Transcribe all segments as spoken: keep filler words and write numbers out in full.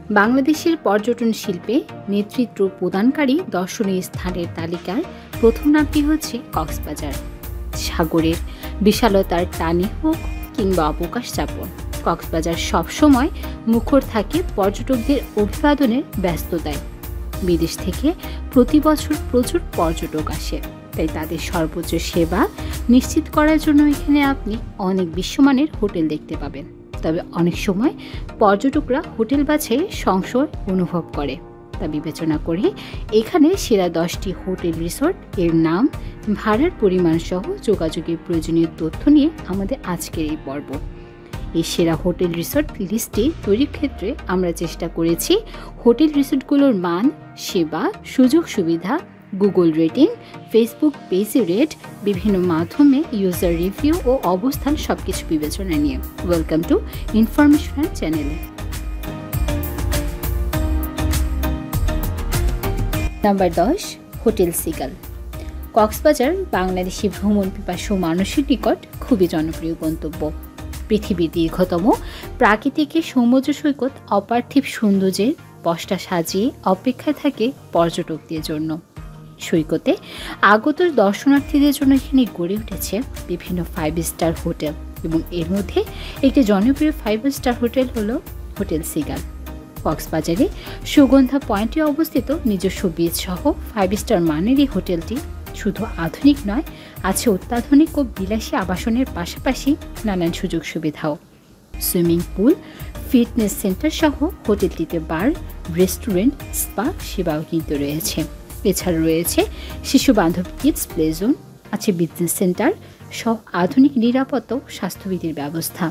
বাংলাদেশের পর্যটন শিল্পে নেতৃত্ব প্রদানকারী দর্শনীয় স্থানের তালিকার প্রথম নামটি হচ্ছে কক্সবাজার। সাগরের বিশালতার টানে হোক কিংবা অবকাশ যাপন, কক্সবাজার সবসময় মুখর থাকে পর্যটকদের অভিবাদনের ব্যস্ততায়। বিদেশ থেকে প্রতি বছর প্রচুর পর্যটক আসে, তাই তাদের সর্বোচ্চ সেবা নিশ্চিত করার জন্য এখানে আপনি অনেক বিশ্বমানের হোটেল দেখতে পাবেন। তবে অনেক সময় পর্যটকরা হোটেল বাছাইয়ে সংশয় অনুভব করে, তা বিবেচনা করে এখানে সেরা দশটি হোটেল রিসোর্ট এর নাম, ভাড়ার পরিমাণ সহ যোগাযোগের প্রয়োজনীয় তথ্য নিয়ে আমাদের আজকের এই পর্ব। এই সেরা হোটেল রিসোর্ট লিস্টটি তৈরির ক্ষেত্রে আমরা চেষ্টা করেছি হোটেল রিসোর্টগুলোর মান, সেবা, সুযোগ সুবিধা, Google rating, Facebook page rate, বিভিন্ন মাধ্যমে ইউজার রিভিউ ও অবস্থান সবকিছু বিবেচনা নিয়ে। ওয়েলকাম টু ইনফরমেশন চ্যানেলে। নাম্বার দশ, হোটেল সিগাল। কক্সবাজার বাংলাদেশি ভ্রমণ পিপাসু মানুষের নিকট খুবই জনপ্রিয় গন্তব্য। পৃথিবীর দীর্ঘতম প্রাকৃতিক সমুদ্র সৈকত অপার্থিব সৌন্দর্যের পশটা সাজিয়ে অপেক্ষায় থাকে পর্যটকদের জন্য। সৈকতে আগত দর্শনার্থীদের জন্য এখানে গড়ে উঠেছে বিভিন্ন ফাইভ স্টার হোটেল, এবং এর মধ্যে একটি জনপ্রিয় ফাইভ স্টার হোটেল হলো হোটেল সিগাল। কক্সবাজারে সুগন্ধা পয়েন্টে অবস্থিত নিজস্ব বিচ সহ ফাইভ স্টার মানের এই হোটেলটি শুধু আধুনিক নয়, আছে অত্যাধুনিক ও বিলাসী আবাসনের পাশাপাশি নানান সুযোগ সুবিধাও। সুইমিং পুল, ফিটনেস সেন্টার সহ হোটেলটিতে বার, রেস্টুরেন্ট, স্পা সেবাও কিন্তু রয়েছে। এছাড়া রয়েছে শিশু বান্ধব কিডস প্লে জোন, আছে বিজনেস সেন্টার সহ আধুনিক নিরাপত্তা ও স্বাস্থ্যবিধির ব্যবস্থা।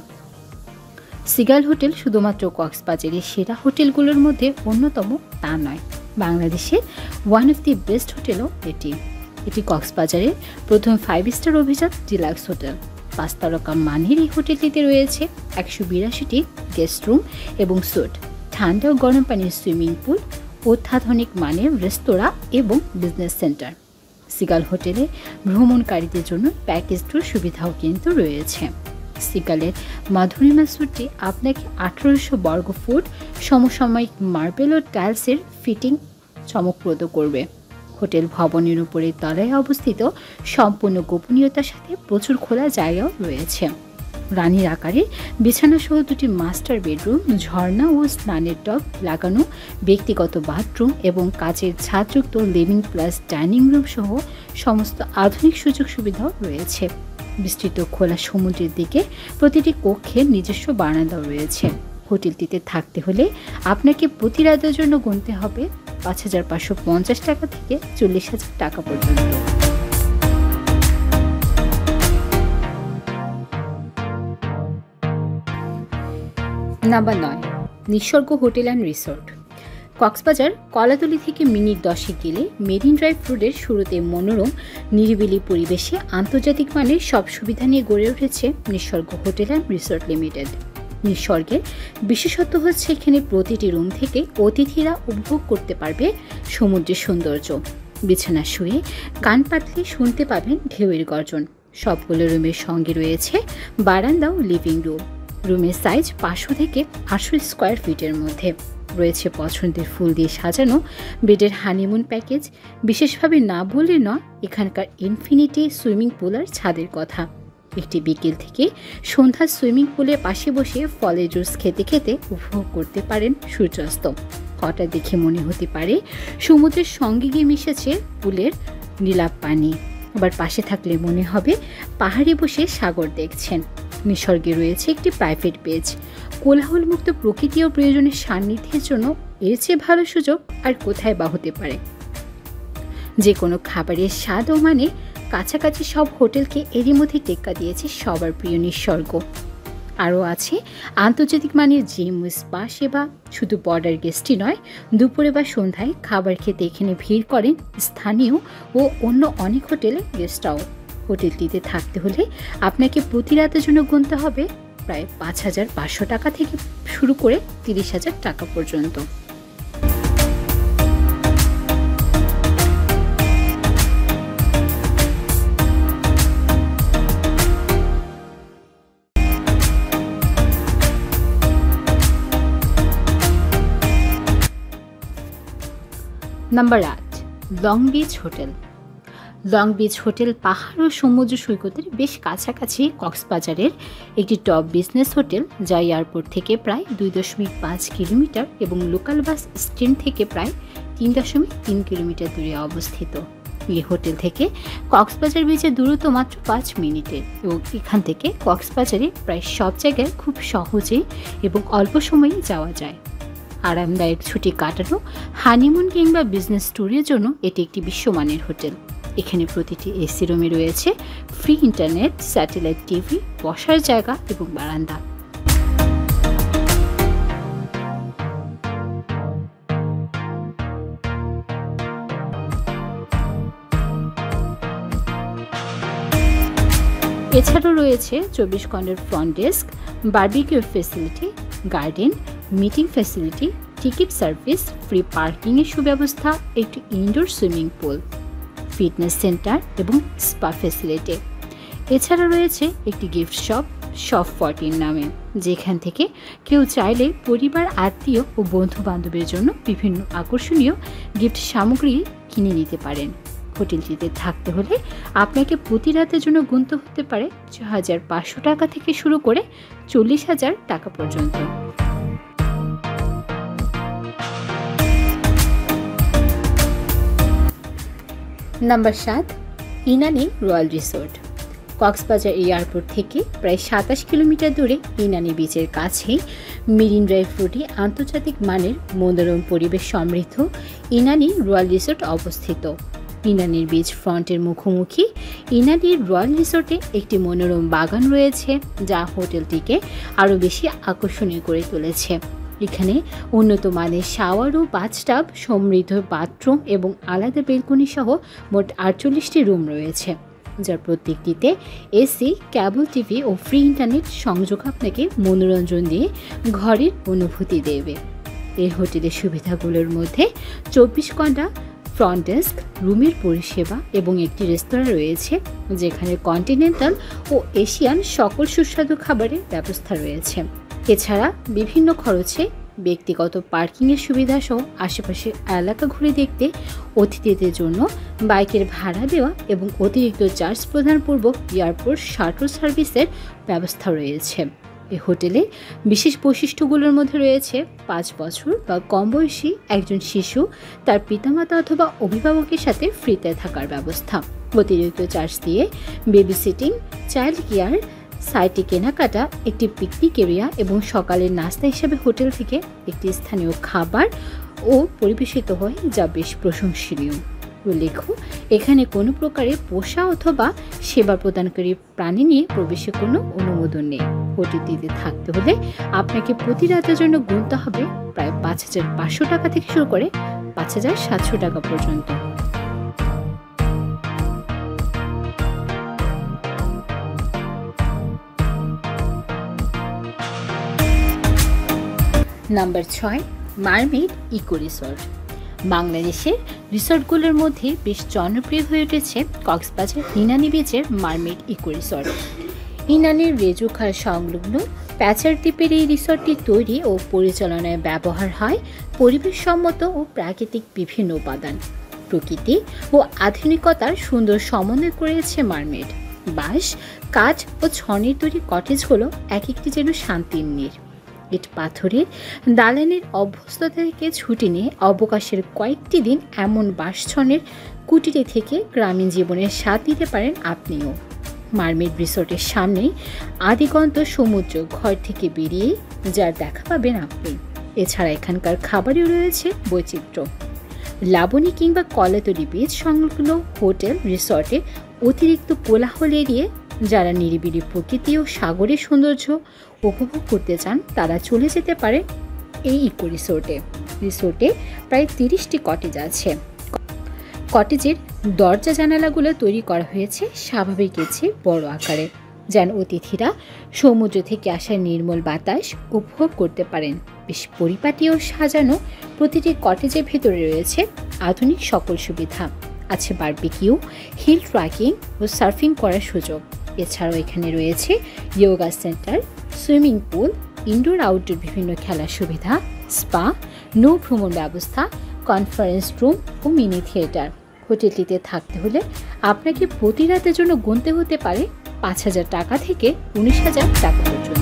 সিগাল হোটেল শুধুমাত্র কক্সবাজারের সেরা হোটেলগুলোর মধ্যে অন্যতম তা নয়, বাংলাদেশের ওয়ান অফ দি বেস্ট হোটেলও এটি। এটি কক্সবাজারের প্রথম ফাইভ স্টার অভিজাত ডিলাক্স হোটেল। পাঁচ তারকা মানের এই হোটেলটিতে রয়েছে একশো বিরাশিটি গেস্ট রুম এবং স্যুট, ঠান্ডা ও গরম পানির সুইমিং পুল, অত্যাধুনিক মানের রেস্তোরাঁ এবং বিজনেস সেন্টার। সিগাল হোটেলে ভ্রমণকারীদের জন্য প্যাকেজ ট্যুর সুবিধাও কিন্তু রয়েছে। সিগালের মাধুরিমা স্যুটটি আপনাকে আঠারোশো বর্গ ফুট সমসাময়িক মার্বেল ও টাইলসের ফিটিং চমকপ্রদ করবে। হোটেল ভবনের উপরে তলায় অবস্থিত সম্পূর্ণ গোপনীয়তার সাথে প্রচুর খোলা জায়গাও রয়েছে। রানীর আকারে বিছানা সহ দুটি মাস্টার বেডরুম, ঝর্ণা ও স্নানের টব লাগানো ব্যক্তিগত বাথরুম এবং কাচের ছাদযুক্ত লিভিং প্লাস ডাইনিং রুম সহ সমস্ত আধুনিক সুযোগ সুবিধাও রয়েছে। বিস্তৃত খোলা সমুদ্রের দিকে প্রতিটি কক্ষে নিজস্ব বারান্দাও রয়েছে। হোটেলটিতে থাকতে হলে আপনাকে প্রতি রাতের জন্য গুনতে হবে পাঁচ হাজার পাঁচশো পঞ্চাশ টাকা থেকে চল্লিশ হাজার টাকা পর্যন্ত। নাম্বার নয়, Nisorgo hotel and resort. Cox's Bazar Kolatoli থেকে মিনিট দশে গেলে মেরিন ড্রাইভ রোডের শুরুতে মনোরম নিরিবিলি পরিবেশে আন্তর্জাতিক মানের সব সুবিধা নিয়ে গড়ে উঠেছে Nisorgo hotel and resort limited. নিসর্গের বিশেষত্ব হচ্ছে এখানে প্রতিটি রুম থেকে অতিথিরা উপভোগ করতে পারবে সমুদ্রের সৌন্দর্য। বিছানা শুয়ে কান পাতলে শুনতে পাবেন ঢেউয়ের গর্জন। সবগুলো রুমের সঙ্গে রয়েছে বারান্দা ও লিভিং রুম। রুমের সাইজ পাঁচশো থেকে আটশো স্কোয়ার ফিটের মধ্যে। রয়েছে পছন্দের ফুল দিয়ে সাজানো বেডের হানিমুন প্যাকেজ। বিশেষভাবে না বললে নয় এখানকার ইনফিনিটি সুইমিং পুল আর ছাদের কথা। একটি বিকেল থেকে সন্ধ্যা সুইমিং পুলের পাশে বসে ফলের জুস খেতে খেতে উপভোগ করতে পারেন সূর্যাস্ত। হঠাৎ দেখে মনে হতে পারে সমুদ্রের সঙ্গে গিয়ে মিশেছে পুলের নীলাভ পানি। আবার পাশে থাকলে মনে হবে পাহাড়ে বসে সাগর দেখছেন। নিসর্গে রয়েছে একটি প্রাইভেট পেজ। কোলাহলমুক্ত প্রকৃতি ও প্রয়োজনের সান্নিধ্যের জন্য এর চেয়ে ভালো সুযোগ আর কোথায় বা হতে পারে। যে কোনো খাবারের স্বাদ ও মানে কাছাকাছি সব হোটেলকে এরই মধ্যে টেক্কা দিয়েছে সবার প্রিয় নিসর্গ। আরও আছে আন্তর্জাতিক মানের জিম ও স্পা সেবা। শুধু বর্ডার গেস্টই নয়, দুপুরে বা সন্ধ্যায় খাবার খেতে এখানে ভিড় করেন স্থানীয় ও অন্য অনেক হোটেলের গেস্টরাও। হোটেলটিতে থাকতে হলে আপনাকে প্রতি রাতের জন্য গুনতে হবে প্রায় পাঁচ হাজার পাঁচশো টাকা থেকে শুরু করে তিরিশ হাজার টাকা পর্যন্ত। নাম্বার আট, long beach hotel. Long beach hotel পাহাড় ও সমুদ্র সৈকতের বেশ কাছাকাছি কক্সবাজারের একটি টপ বিজনেস হোটেল, যা এয়ারপোর্ট থেকে প্রায় দুই দশমিক পাঁচ কিলোমিটার এবং লোকাল বাস স্ট্যান্ড থেকে প্রায় তিন দশমিক তিন কিলোমিটার দূরে অবস্থিত। এই হোটেল থেকে কক্সবাজার বিচের দূরত্ব মাত্র পাঁচ মিনিটের এবং এখান থেকে কক্সবাজারে প্রায় সব জায়গায় খুব সহজেই এবং অল্প সময়ে যাওয়া যায়। আরামদায়ক ছুটি কাটানো, হানিমুন কিংবা বিজনেস ট্যুরের জন্য এটি একটি বিশ্বমানের হোটেল। এখানে প্রতিটি এসি রুমে রয়েছে ফ্রি ইন্টারনেট, স্যাটেলাইট টিভি, বসার জায়গা এবং বারান্দা। এছাড়াও রয়েছে চব্বিশ ঘন্টার front desk, barbecue facility, garden, meeting facility, ticket service, free পার্কিংয়ের সুব্যবস্থা, একটি indoor swimming pool, fitness centre এবং স্পা ফ্যাসিলিটি। এছাড়া রয়েছে একটি গিফট শপ, শপ ফরটিন নামে, যেখান থেকে কেউ চাইলে পরিবার, আত্মীয় ও বন্ধু বান্ধবের জন্য বিভিন্ন আকর্ষণীয় গিফট সামগ্রী কিনে নিতে পারেন। হোটেলটিতে থাকতে হলে আপনাকে প্রতি রাতের জন্য গুনতে হতে পারে ছ হাজার পাঁচশো টাকা থেকে শুরু করে চল্লিশ হাজার টাকা পর্যন্ত। নাম্বার সাত, Inani royal resort. Cox's Bazar airport থেকে প্রায় সাতাশ কিলোমিটার দূরে ইনানি বিচের কাছেই মেরিন ড্রাইভ রোডে আন্তর্জাতিক মানের মনোরম পরিবেশ সমৃদ্ধ ইনানি রয়্যাল রিসোর্ট অবস্থিত। ইনানির বিচ ফ্রন্টের মুখোমুখি ইনানির রয়্যাল রিসোর্টে একটি মনোরম বাগান রয়েছে, যা হোটেলটিকে আরও বেশি আকর্ষণীয় করে তুলেছে। এখানে উন্নত মানের শাওয়ার ও বাথটাব, সমৃদ্ধ বাথরুম এবং আলাদা বেলকনি সহ মোট আটচল্লিশটি রুম রয়েছে, যার প্রত্যেকটিতে এসি, ক্যাবল টিভি ও ফ্রি ইন্টারনেট সংযোগ আপনাকে মনোরঞ্জন দিয়ে ঘরের অনুভূতি দেবে। এই হোটেলের সুবিধাগুলোর মধ্যে চব্বিশ ঘন্টা ফ্রন্ট ডেস্ক, রুমের পরিষেবা এবং একটি রেস্তোরাঁ রয়েছে, যেখানে কন্টিনেন্টাল ও এশিয়ান সকল সুস্বাদু খাবারের ব্যবস্থা রয়েছে। এছাড়া বিভিন্ন খরচে ব্যক্তিগত পার্কিংয়ের সুবিধা সহ আশেপাশের এলাকা ঘুরে দেখতে অতিথিদের জন্য বাইকের ভাড়া দেওয়া এবং অতিরিক্ত চার্জ প্রদানপূর্বক এয়ারপোর্ট শাটল সার্ভিসের ব্যবস্থা রয়েছে। এই হোটেলে বিশেষ বৈশিষ্ট্যগুলোর মধ্যে রয়েছে পাঁচ বছর বা কম বয়সী একজন শিশু তার পিতামাতা অথবা অভিভাবকের সাথে ফ্রিতে থাকার ব্যবস্থা, অতিরিক্ত চার্জ দিয়ে বেবি সিটিং, চাইল্ড কেয়ার, সাইটে কেনাকাটা, একটি পিকনিক এরিয়া এবং সকালের নাস্তা হিসেবে হোটেল থেকে একটি স্থানীয় খাবার ও পরিবেশিত হয়, যা বেশ প্রশংসনীয়। উল্লেখ্য, এখানে কোনো প্রকারের পোষা অথবা সেবা প্রদানকারী প্রাণী নিয়ে প্রবেশের কোনো অনুমোদন নেই। হোটেলটিতে থাকতে হলে আপনাকে প্রতি রাতের জন্য গুনতে হবে প্রায় পাঁচ হাজার পাঁচশো টাকা থেকে শুরু করে পাঁচ হাজার সাতশো টাকা পর্যন্ত। নাম্বার ছয়, মারমেড ইকো রিসর্ট। বাংলাদেশের রিসর্টগুলোর মধ্যে বেশ জনপ্রিয় হয়ে উঠেছে কক্সবাজার ইনানি বিচের মারমেড ইকো রিসর্ট। ইনানির রেজুখার সংলগ্ন প্যাচার দ্বীপের এই রিসর্টটি তৈরি ও পরিচালনায় ব্যবহার হয় পরিবেশসম্মত ও প্রাকৃতিক বিভিন্ন উপাদান। প্রকৃতি ও আধুনিকতার সুন্দর সমন্বয় করেছে মারমেড। বাঁশ, কাঠ ও ছনের তৈরি কটেজগুলো এক একটি যেন শান্তির নীড়। ইট পাথরের দালানের অভ্যস্ততা থেকে ছুটি নিয়ে অবকাশের কয়েকটি দিন এমন বাঁশছনের কুটিরে থেকে গ্রামীণ জীবনের স্বাদ নিতে পারেন আপনিও। মারমেড রিসোর্টের সামনেই আদিগন্ত সমুদ্র ঘর থেকে বেরিয়ে যার দেখা পাবেন আপনি। এছাড়া এখানকার খাবারেও রয়েছে বৈচিত্র্য। লাবণী কিংবা কলাতলি বিচ সংলগ্ন হোটেল রিসর্টে অতিরিক্ত কোলাহল এড়িয়ে যারা নিরিবিলি প্রকৃতি ও সাগরের সৌন্দর্য উপভোগ করতে চান তারা চলে যেতে পারে এই ইকো রিসোর্টে। রিসোর্টে প্রায় তিরিশটি কটেজ আছে। কটেজের দরজা জানালাগুলো তৈরি করা হয়েছে স্বাভাবিকের চেয়ে বড় আকারে, যেন অতিথিরা সমুদ্র থেকে আসা নির্মল বাতাস উপভোগ করতে পারেন। বেশ পরিপাটি ও সাজানো প্রতিটি কটেজের ভেতরে রয়েছে আধুনিক সকল সুবিধা। আছে বারবিকিউ, হিল ট্রেকিং ও সার্ফিং করার সুযোগ। এছাড়াও এখানে রয়েছে yoga centre, swimming pool, indoor outdoor বিভিন্ন খেলার সুবিধা, স্পা, নৌ ভ্রমণ ব্যবস্থা, কনফারেন্স রুম ও মিনি থিয়েটার। হোটেলটিতে থাকতে হলে আপনাকে প্রতি রাতের জন্য গুনতে হতে পারে পাঁচ হাজার টাকা থেকে উনিশ হাজার টাকা পর্যন্ত।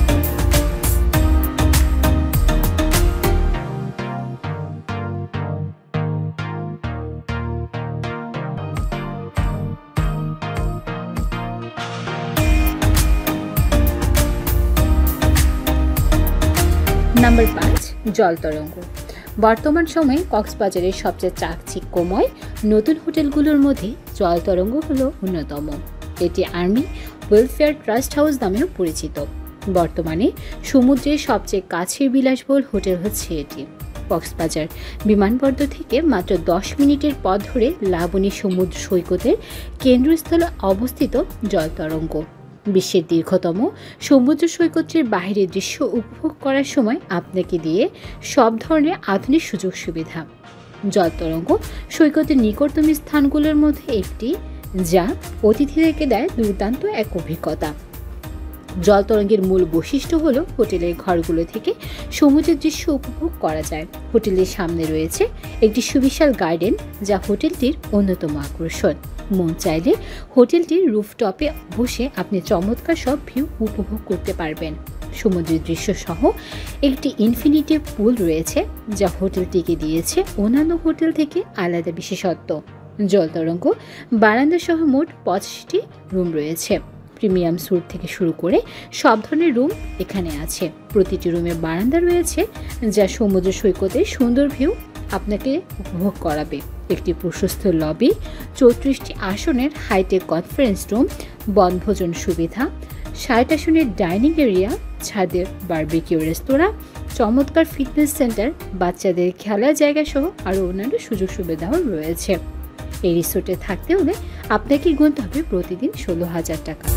নাম্বার পাঁচ, জল তরঙ্গ। বর্তমান সময়ে কক্সবাজারের সবচেয়ে চাকচিক্যময় নতুন হোটেলগুলোর মধ্যে জল তরঙ্গ হলো অন্যতম। এটি আর্মি ওয়েলফেয়ার ট্রাস্ট হাউস নামেও পরিচিত। বর্তমানে সমুদ্রের সবচেয়ে কাছের বিলাসবহুল হোটেল হচ্ছে এটি। কক্সবাজার বিমানবন্দর থেকে মাত্র দশ মিনিটের পথ ধরে লাবণী সমুদ্র সৈকতের কেন্দ্রস্থলে অবস্থিত জল তরঙ্গ বিশ্বের দীর্ঘতম সমুদ্র সৈকতের বাইরের দৃশ্য উপভোগ করার সময় আপনাকে দিয়ে সব ধরনের আধুনিক সুযোগ সুবিধা। জল তরঙ্গ সৈকতের নিকটতম স্থানগুলোর মধ্যে একটি, যা অতিথিদেরকে দেয় দুর্দান্ত এক অভিজ্ঞতা। জল তরঙ্গের মূল বৈশিষ্ট্য হলো হোটেলের ঘরগুলো থেকে সমুদ্রের দৃশ্য উপভোগ করা যায়। হোটেলের সামনে রয়েছে একটি সুবিশাল গার্ডেন, যা হোটেলটির অন্যতম আকর্ষণ। মন চাইলে হোটেলটির রুফটপে বসে আপনি চমৎকার সব ভিউ উপভোগ করতে পারবেন। সমুদ্রের দৃশ্য সহ একটি ইনফিনিটি পুল রয়েছে, যা হোটেলটিকে দিয়েছে অন্যান্য হোটেল থেকে আলাদা বিশেষত্ব। জল তরঙ্গ বারান্দা সহ মোট পঁচাশিটি রুম রয়েছে। প্রিমিয়াম স্যুট থেকে শুরু করে সব ধরনের রুম এখানে আছে। প্রতিটি রুমে বারান্দা রয়েছে, যা সমুদ্র সৈকতের সুন্দর ভিউ আপনাকে উপভোগ করাবে। একটি প্রশস্ত লবি, চৌত্রিশটি আসনের হাইটেক কনফারেন্স রুম, বনভোজন সুবিধা, ষাট আসনের ডাইনিং এরিয়া, ছাদে বারবিকিউ রেস্তোরাঁ, চমৎকার ফিটনেস সেন্টার, বাচ্চাদের খেলার জায়গা সহ আরও অন্যান্য সুযোগ সুবিধাও রয়েছে। এই রিসোর্টে থাকতে হলে আপনাকে গুনতে হবে প্রতিদিন ষোলো হাজার টাকা।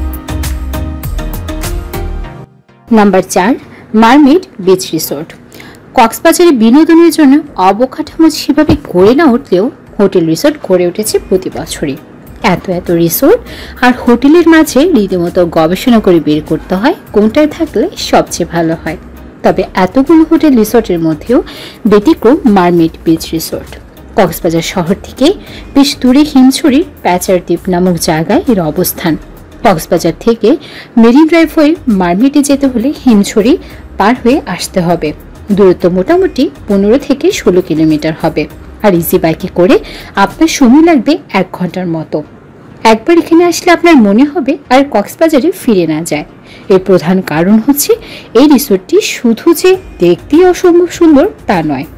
নাম্বার চার, মারমেড বিচ রিসোর্ট। কক্সবাজারে বিনোদনের জন্য অবকাঠামো সেভাবে গড়ে না উঠলেও হোটেল রিসোর্ট গড়ে উঠেছে প্রতি বছরই। এত এত রিসোর্ট আর হোটেলের মাঝে রীতিমতো গবেষণা করে বের করতে হয় কোনটায় থাকলে সবচেয়ে ভালো হয়। তবে এতগুলো হোটেল রিসোর্টের মধ্যেও ব্যতিক্রম মারমেড বিচ রিসোর্ট। কক্সবাজার শহর থেকে বেশ দূরে হিমছড়ির প্যাচার দ্বীপ নামক জায়গায় এর অবস্থান। কক্সবাজার থেকে মেরিন ড্রাইভ হয়ে মারমেডে যেতে হলে হিমছড়ি পার হয়ে আসতে হবে। দূরত্ব মোটামুটি পনেরো থেকে ষোলো কিলোমিটার হবে, আর ইজি বাইকে করে আপনার সময় লাগবে এক ঘন্টার মতো। একবার এখানে আসলে আপনার মনে হবে আর কক্সবাজারে ফিরে না যায়। এর প্রধান কারণ হচ্ছে এই রিসোর্টটি শুধু যে দেখতেই অসম্ভব সুন্দর তা নয়,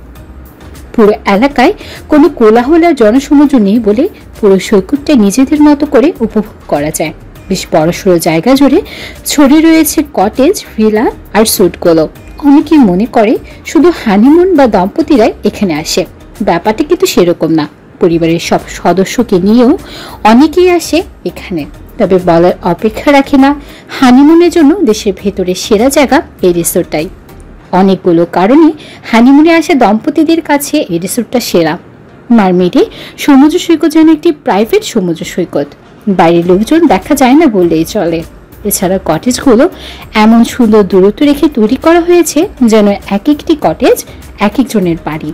পুরো এলাকায় কোনো কোলাহল আর জনসমুদ্র নেই বলে পুরো সৈকতটা নিজেদের মতো করে উপভোগ করা যায়। বেশ বড়সড় জায়গা জুড়ে ছড়িয়ে রয়েছে কটেজ, ভিলা আর স্যুটগুলো। অনেকেই মনে করে শুধু হানিমুন বা দম্পতিরাই এখানে আসে, ব্যাপারটা কিন্তু সেরকম না। পরিবারের সব সদস্যকে নিয়েও অনেকেই আসে এখানে। তবে বলার অপেক্ষা রাখে না, হানিমুনের জন্য দেশের ভেতরে সেরা জায়গা এই রিসোর্টটাই। অনেকগুলো কারণে হানিমুনে আসা দম্পতিদের কাছে এই রিসোর্টটা সেরা। মারমেডে সমুদ্র সৈকত যেন একটি প্রাইভেট সমুদ্র সৈকত, বাইরের লোকজন দেখা যায় না বললেই চলে। এছাড়া কটেজগুলো এমন সুন্দর দূরত্ব রেখে তৈরি করা হয়েছে যেন এক একটি কটেজ এক একজনের বাড়ি।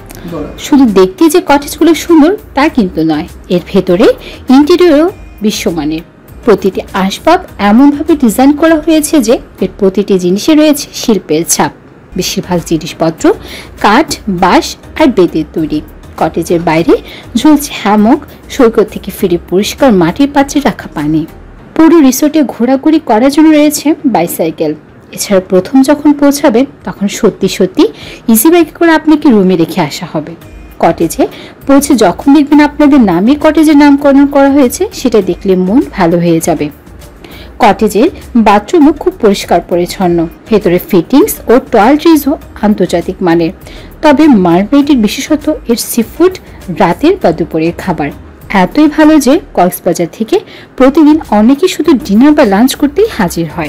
শুধু দেখতে যে কটেজগুলো সুন্দর তা কিন্তু নয়, এর ভেতরে ইন্টেরিয়রও বিশ্বমানের। প্রতিটি আসবাব এমনভাবে ডিজাইন করা হয়েছে যে এর প্রতিটি জিনিসে রয়েছে শিল্পের ছাপ। বেশিরভাগ জিনিসপত্র কাঠ, বাঁশ আর বেতের তৈরি। কটেজের বাইরে ঝুলছে হ্যামক, সৈকত থেকে ফিরে পরিষ্কার মাটির পাত্রে রাখা পানি। পুরো রিসোর্টে ঘোরাঘুরি করার জন্য রয়েছে বাইসাইকেল। এছাড়া প্রথম যখন পৌঁছাবেন তখন সত্যি সত্যি ইজি বাইকে করে আপনাকে রুমে রেখে আসা হবে। কটেজে পৌঁছে যখন দেখবেন আপনাদের নামে কটেজের নামকরণ করা হয়েছে, সেটা দেখলে মন ভালো হয়ে যাবে। কটেজের বাথরুমও খুব পরিষ্কার পরিচ্ছন্ন, ভেতরে ফিটিংস ও টয়লেট্রিজও আন্তর্জাতিক মানের। তবে মারমেডের বিশেষত এর সিফুড রাতের বা দুপুরের খাবার এতই ভালো যে কক্সবাজার থেকে প্রতিদিন অনেকে শুধু ডিনার বা লাঞ্চ করতেই হাজির হয়।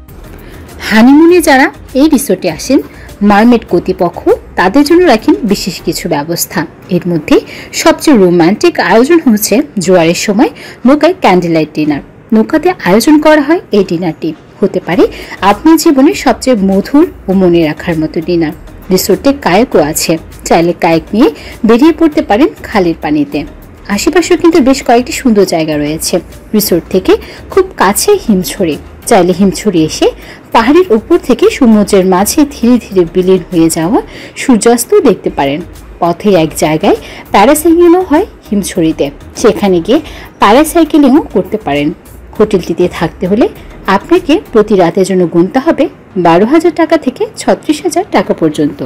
হানিমুনে যারা এই রিসোর্টে আসেন, মারমেড কর্তৃপক্ষ তাদের জন্য রাখেন বিশেষ কিছু ব্যবস্থা। এর মধ্যে সবচেয়ে রোমান্টিক আয়োজন হচ্ছে জোয়ারের সময় নৌকায় ক্যান্ডেল লাইট ডিনার। নৌকাতে আয়োজন করা হয় এই ডিনারটি হতে পারে আপনার জীবনের সবচেয়ে মধুর ও মনে রাখার মতো ডিনার। রিসোর্টে কায়াকও আছে, চাইলে কায়েক নিয়ে বেরিয়ে পড়তে পারেন খালের পানিতে। আশেপাশেও কিন্তু বেশ কয়েকটি সুন্দর জায়গা রয়েছে। রিসোর্ট থেকে খুব কাছে হিমছড়ি, চাইলে হিমছড়ি এসে পাহাড়ের উপর থেকে সমুদ্রের মাঝে ধীরে ধীরে বিলীন হয়ে যাওয়া সূর্যাস্ত দেখতে পারেন। পথে এক জায়গায় প্যারাসাইকেলও হয় হিমছড়িতে, সেখানে গিয়ে প্যারাসাইকেলিংও করতে পারেন। হোটেলটিতে থাকতে হলে আপনাকে প্রতি রাতের জন্য গুনতে হবে বারো হাজার টাকা থেকে ছত্রিশ হাজার টাকা পর্যন্ত।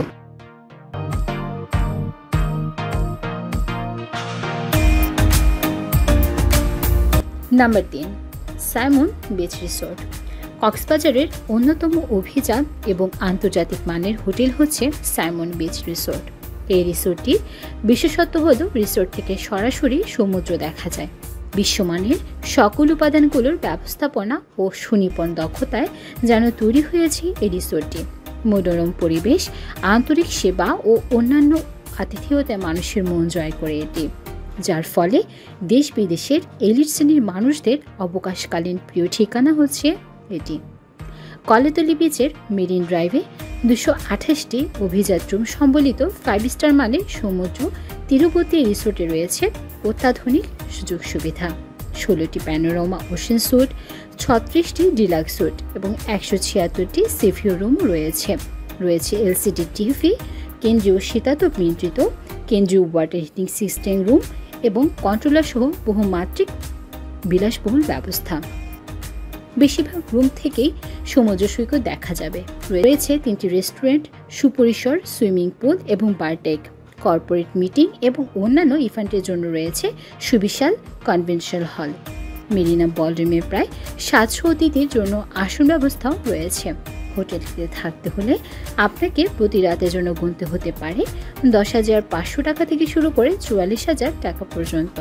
নাম্বার তিন, সাইমন বিচ রিসোর্ট। কক্সবাজারের অন্যতম অভিজাত এবং আন্তর্জাতিক মানের হোটেল হচ্ছে সাইমন বিচ রিসোর্ট। এই রিসোর্টটির বিশেষত্ব হল রিসোর্ট থেকে সরাসরি সমুদ্র দেখা যায়। বিশ্বমানের সকল উপাদানগুলোর ব্যবস্থাপনা ও সুনিপুণ দক্ষতায় যেন তৈরি হয়েছে এই রিসোর্টটি। মনোরম পরিবেশ, আন্তরিক সেবা ও অন্যান্য আতিথেয়তায় মানুষের মন জয় করে এটি, যার ফলে দেশ বিদেশের এলিট শ্রেণীর মানুষদের অবকাশকালীন প্রিয় ঠিকানা হচ্ছে এটি। কলেতলি বিচের মেরিন ড্রাইভে দুশো আঠাশটি অভিজাত রুম সম্বলিত ফাইভ স্টার মানের সমুদ্র তীরবর্তী রিসোর্টে রয়েছে অত্যাধুনিক সুযোগ সুবিধা। ষোলোটি প্যানোরামা ওশেন স্যুট, ছত্রিশটি ডিলাক্স স্যুট এবং একশো ছিয়াত্তরটি সিভিউ রুম রয়েছে। রয়েছে এলসিডি টিভি, কেন্দ্রীয় শীতাতপ নিয়ন্ত্রিত কেন্দ্রীয় ওয়াটার হিটিং সিস্টেম রুম এবং কন্ট্রোলার সহ বহুমাত্রিক বিলাসবহুল ব্যবস্থা। বেশিরভাগ রুম থেকেই সমুদ্র সৈকত দেখা যাবে। রয়েছে তিনটি রেস্টুরেন্ট, সুপরিসর সুইমিং পুল এবং বারটেক। কর্পোরেট মিটিং এবং অন্যান্য ইভেন্টের জন্য রয়েছে সুবিশাল কনভেনশন হল। মেরিনা বলরুমে প্রায় সাতশো অতিথির জন্য আসন ব্যবস্থাও রয়েছে। হোটেলটিতে থাকতে হলে আপনাকে প্রতি রাতের জন্য গুনতে হতে পারে দশ হাজার পাঁচশো টাকা থেকে শুরু করে চুয়াল্লিশ হাজার টাকা পর্যন্ত।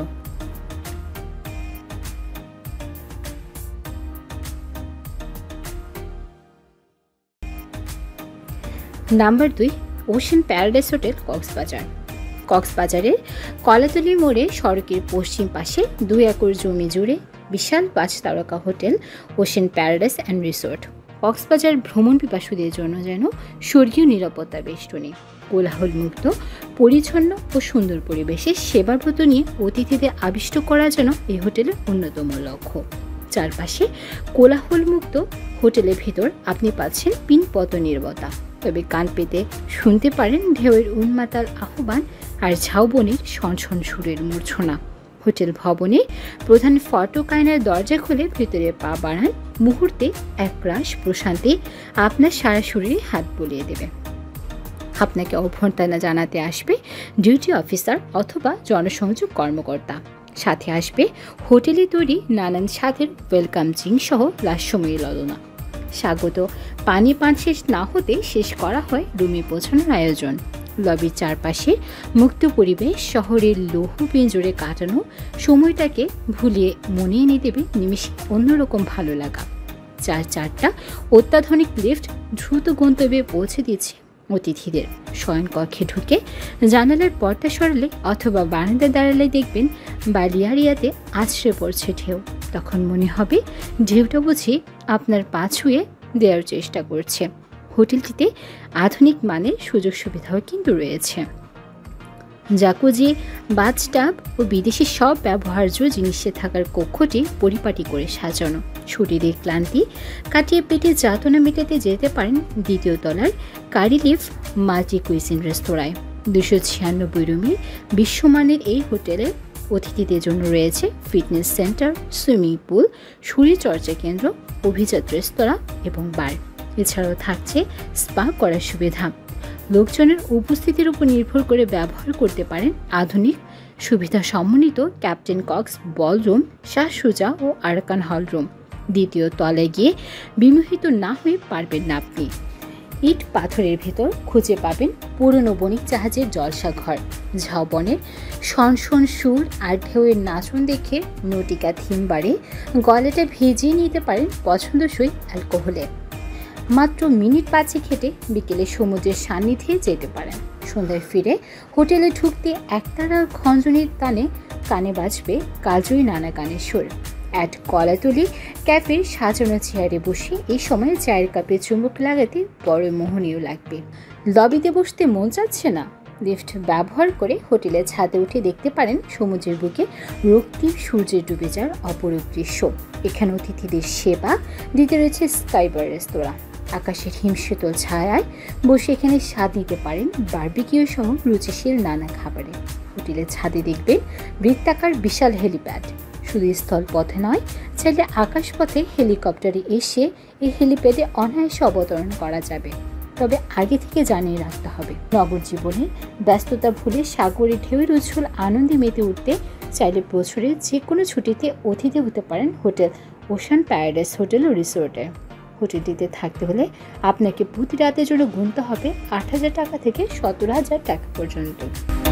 নাম্বার দুই, ওশেন প্যারাডাইস হোটেল কক্সবাজার। কক্সবাজারের কলাতলি মোড়ে সড়কের পশ্চিম পাশে দুই একর জমি জুড়ে বিশাল পাঁচ তারকা hotel ocean paradise and resort. Cox's Bazar ভ্রমণ পিপাসুদের জন্য যেন স্বর্গীয় নিরাপত্তা বেষ্টনী। কোলাহল মুক্ত, পরিচ্ছন্ন ও সুন্দর পরিবেশে সেবাব্রত নিয়ে অতিথিদের আবিষ্ট করা যেন এই হোটেলের অন্যতম লক্ষ্য। চারপাশে কোলাহল মুক্ত হোটেলের ভিতর আপনি পাচ্ছেন পিনপত নীরবতা, তবে কান পেতে শুনতে পারেন ঢেউয়ের উন্মাতাল আহ্বান আর ঝাউবনির শনশন সুরের মূর্ছনা। হোটেল ভবনে প্রধান ফটক আয়নার দরজা খুলে ভিতরে পা বাড়ান, মুহূর্তে এক রাশ প্রশান্তি আপনার সারা শরীরে হাত বুলিয়ে দেবে। আপনাকে অভ্যর্থনা জানাতে আসবে ডিউটি অফিসার অথবা জনসংযোগ কর্মকর্তা। সাথে আসবে হোটেলে তৈরি নানান স্বাদের ওয়েলকাম ড্রিঙ্ক সহ লাস্যময়ী ললনা। স্বাগত পানি পান শেষ না হতে শেষ করা হয় রুমে পৌঁছানোর আয়োজন। লবির চারপাশে মুক্ত পরিবেশ শহরের লৌহ পিঞ্জরে কাটানো সময়টাকে ভুলিয়ে মনে এনে দেবে নিমেষে অন্যরকম ভালো লাগা। চার চারটা অত্যাধুনিক লিফট দ্রুত গন্তব্যে পৌঁছে দিচ্ছে অতিথিদের। শয়নকক্ষে ঢুকে জানালার পর্দা সরালে অথবা বারান্দায় দাঁড়ালে দেখবেন বালিয়ারিয়াতে আছড়ে পড়ছে ঢেউ। তখন মনে হবে ঢেউটা বুঝি আপনার পা ছুঁয়ে দেওয়ার চেষ্টা করছে। হোটেলটিতে আধুনিক মানের সুযোগ সুবিধাও কিন্তু রয়েছে। জাকুজি, বাথটাব ও বিদেশি সব ব্যবহার্য জিনিসে থাকার কক্ষটি পরিপাটি করে সাজানো। শরীরের ক্লান্তি কাটিয়ে পেটে যাতনা মেটাতে যেতে পারেন দ্বিতীয় তলার কারিলিফ মাল্টি কুইজিন রেস্তোরাঁয়। দুশো ছিয়ানব্বই রুমের বিশ্বমানের এই হোটেলে অতিথিদের জন্য রয়েছে ফিটনেস সেন্টার, সুইমিং পুল, শরীরচর্চা কেন্দ্র, অভিজাত রেস্তোরাঁ এবং বার। এছাড়াও থাকছে স্পা করার সুবিধা। লোকজনের উপস্থিতির উপর নির্ভর করে ব্যবহার করতে পারেন আধুনিক সুবিধা সমন্বিত Captain Cox ballroom, Shah Suja ও আরাকান হল রুম। দ্বিতীয় তলায় গিয়ে বিমোহিত না হয়ে পারবেন না আপনি। ইট পাথরের ভেতর খুঁজে পাবেন পুরনো বণিক জাহাজের জলসাঘর। ঝাউবনের শনশন সুর আর ঢেউয়ের নাচন দেখে নটিকা থিম বাড়ে গলাটা ভিজিয়ে নিতে পারেন পছন্দসই অ্যালকোহলে। মাত্র মিনিট পাঁচে খেটে বিকেলে সমুদ্রের সান্নিধ্যে যেতে পারেন। সন্ধ্যায় ফিরে হোটেলে ঢুকতে একতারা খঞ্জনির টানে কানে বাজবে কাজুই নানা গানের সুর। অ্যাট কলাতলি ক্যাফের সাজানো চেয়ারে বসে এই সময় চায়ের কাপে চুমুক লাগাতে বড় মোহনীয় লাগবে। লবিতে বসতে মন চাচ্ছে না? লিফট ব্যবহার করে হোটেলের ছাদে উঠে দেখতে পারেন সমুদ্রের বুকে রক্তিম সূর্যের ডুবে যাওয়ার অপরূপ দৃশ্য। এখানে অতিথিদের সেবা দিতে রয়েছে স্কাইবার রেস্তোরাঁ। আকাশের হিমশীতল ছায়ায় বসে এখানে স্বাদ নিতে পারেন বারবিকিউ সহ রুচিশীল নানা খাবারে। হোটেলের ছাদে দেখবেন বৃত্তাকার বিশাল হেলিপ্যাড। শুধু স্থল পথে নয়, চাইলে আকাশপথে হেলিকপ্টারে এসে এই হেলিপ্যাডে অনায়াসে অবতরণ করা যাবে। তবে আগে থেকে জানিয়ে রাখতে হবে, নগর জীবনের ব্যস্ততা ভুলে সাগরের ঢেউয়ের উজ্জ্বল আনন্দে মেতে উঠতে চাইলে বছরের যে কোনো ছুটিতে অতিথি হতে পারেন হোটেল ওশান প্যারাডাইস হোটেল ও রিসোর্টে। হোটেলটিতে থাকতে হলে আপনাকে প্রতি রাতের জন্য গুনতে হবে আট হাজার টাকা থেকে সতেরো হাজার টাকা পর্যন্ত।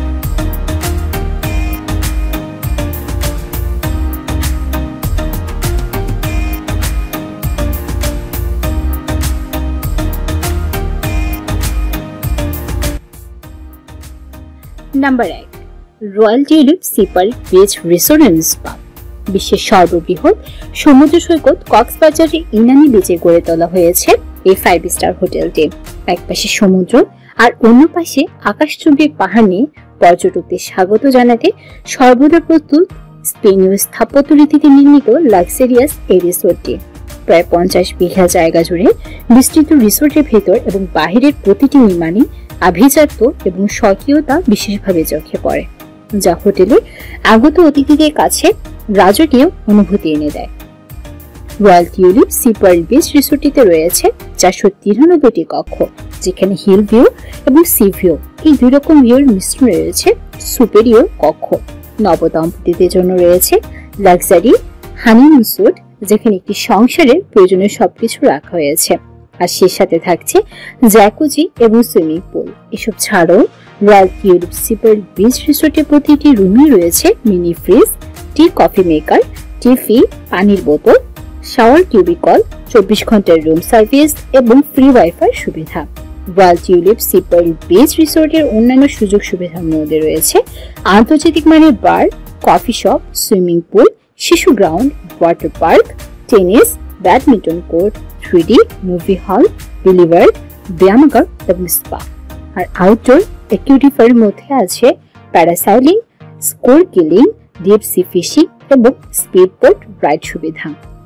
নাম্বার এক, royal tulip sea pearl beach resort and spa. বিশ্বের সর্ববৃহৎ সমুদ্র সৈকত কক্সবাজারের ইনানি বিচে গড়ে তোলা হয়েছে এই ফাইভ স্টার হোটেলটি। এক পাশে সমুদ্র আর অন্য পাশে আকাশচুম্বী পাহাড় নিয়ে পর্যটকদের স্বাগত জানাতে সর্বদা প্রস্তুত স্পেনীয় স্থাপত্য রীতিতে নির্মিত লাক্সারিয়াস এই রিসোর্টটি। প্রায় পঞ্চাশ বিঘা জায়গা জুড়ে বিস্তৃত রিসোর্টের ভেতর এবং বাহিরের প্রতিটি নির্মাণে আভিজাত্য এবং স্বকীয়তা বিশেষভাবে চোখে পড়ে, যা হোটেলে আগত অতিথিদের কাছে রাজকীয় অনুভূতি এনে দেয়। রয়্যাল টিউলিপ সিপার্ল বিচ রিসোর্টটিতে রয়েছে চারশো তিরানব্বইটি কক্ষ, যেখানে হিল ভিউ এবং সি ভিউ এই দুই রকম ভিউর মিশ্রণ রয়েছে সুপেরিয়র কক্ষ। নবদম্পতিদের জন্য রয়েছে লাক্সারি হানিমুন স্যুট, যেখানে একটি সংসারের প্রয়োজনীয় সবকিছু রাখা হয়েছে, আর সে সাথে থাকছে জ্যাকুজি এবং সুইমিং পুল। এসব ছাড়াও রয়্যাল টিউলিপ সিপার্ল বিচ রিসোর্টের প্রতিটি রুমে রয়েছে mini fridge, tea coffee maker, টিফি, পানির বোতল, শাওয়ার কিউবিকল, চব্বিশ ঘন্টার রুম সার্ভিস এবং ফ্রি ওয়াইফাই সুবিধা। রয়্যাল টিউলিপ সিপার্ল বিচ রিসোর্টের অন্যান্য সুযোগ সুবিধার মধ্যে রয়েছে আন্তর্জাতিক মানের bar, coffee shop, swimming pool, শিশু ground, water park, tennis, badminton court, three D movie hall, billiard, ব্যায়ামাগার এবং স্পা। আর আউটডোর অ্যাক্টিভিটির মধ্যে আছে parasailing, snorkeling, deep sea fishing এবং স্পিড বোট রাইড সুবিধা।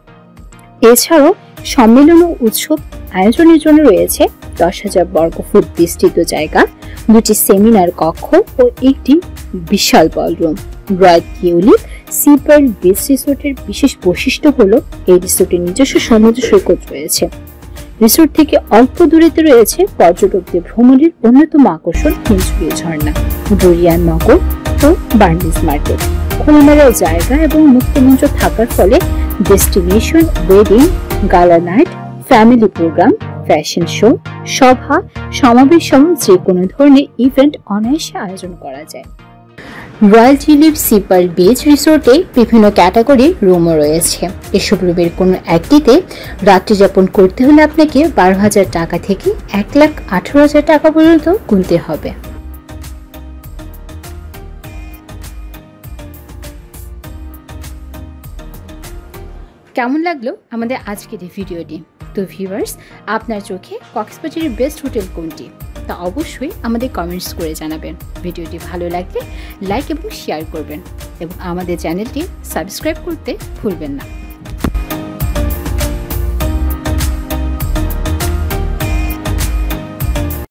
এছাড়াও সম্মেলন ও উৎসব আয়োজনের জন্য রয়েছে দশ হাজার বর্গ ফুট বিস্তৃত জায়গা, দুটি সেমিনার কক্ষ ও একটি বিশাল ballroom. Royal tulip Sea Pearl Beach রিসোর্টের বিশেষ বৈশিষ্ট্য হলো এই রিসোর্টের নিজস্ব সমুদ্র সৈকত রয়েছে। রিসোর্ট থেকে অল্প দূরেতে রয়েছে পর্যটকদের ভ্রমণের অন্যতম আকর্ষণ হিমছড়ি ঝর্ণা, বুরিয়ান নগর ও বার্নিজ মার্কেট। খোলামেলা জায়গা এবং মুক্তমঞ্চ থাকার ফলে destination, wedding, gala night, family programme, fashion show, সভা, সমাবেশ সহ যে কোনো ধরনের ইভেন্ট অনায়াসে আয়োজন করা যায়। রয়্যাল টিউলিপ সিপার্ল বিচ রিসোর্টে বিভিন্ন ক্যাটাগরির রুমও রয়েছে। এসব রুমের কোনো একটিতে রাত্রি যাপন করতে হলে আপনাকে বারো হাজার টাকা থেকে এক লাখ আঠারো হাজার টাকা পর্যন্ত গুনতে হবে। কেমন লাগলো আমাদের আজকের এই ভিডিওটি? তো ভিউয়ার্স, আপনার চোখে কক্সবাজারের বেস্ট হোটেল কোনটি তা অবশ্যই আমাদের কমেন্টস করে জানাবেন। ভিডিওটি ভালো লাগলে লাইক এবং শেয়ার করবেন এবং আমাদের চ্যানেলটি সাবস্ক্রাইব করতে ভুলবেন না।